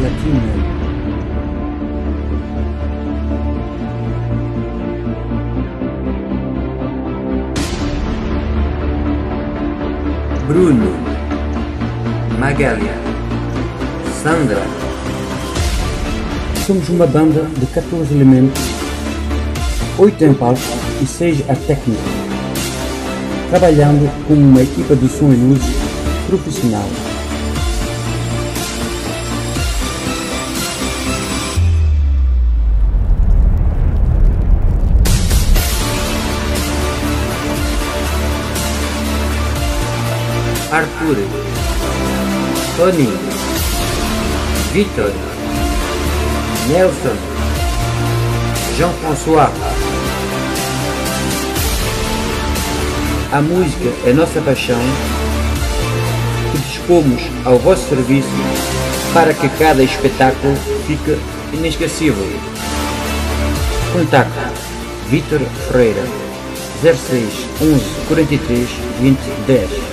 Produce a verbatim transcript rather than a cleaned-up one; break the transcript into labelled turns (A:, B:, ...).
A: Latina. Bruno, Magália, Sandra. Somos uma banda de catorze elementos, oito em palco e seis a técnica, trabalhando como uma equipa de som e luz profissional. Arthur, Tony, Vitor, Nelson, Jean-François. A música é nossa paixão que dispomos ao vosso serviço para que cada espetáculo fique inesquecível. Contacto Vitor Ferreira zero seis onze quarenta e três vinte dez.